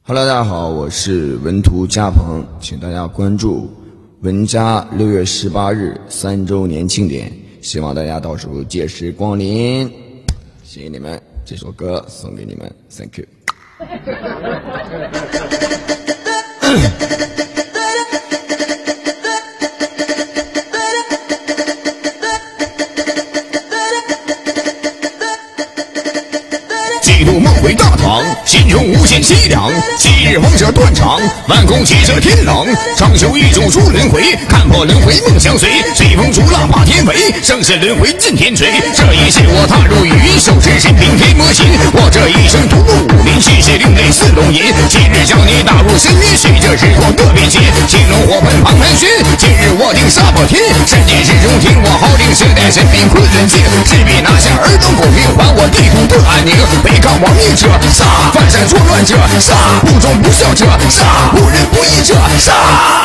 Hello， 大家好，我是文图嘉鹏，请大家关注文家6月18日3周年庆典，希望大家到时候届时光临，谢谢你们，这首歌送给你们 ，Thank you。 记录梦回大唐，心中无限凄凉。昔日王者断肠，万古气者天狼。长袖玉柱出轮回，看破轮回梦相随。随风逐浪霸天飞，生死轮回尽天锤。这一世我踏入雨云，手持神兵天魔行。我这一生独步武林，蓄势另类似龙吟。今日将你打入深渊，许这时光的变迁。青龙火盆庞盘旋，今日我定杀破天。山间之中听我号令，时代神兵昆仑镜。势必拿下尔等狗命，还我地图的安宁。违抗亡命者杀，犯山作乱者杀，无忠不孝者杀，无人不义者杀。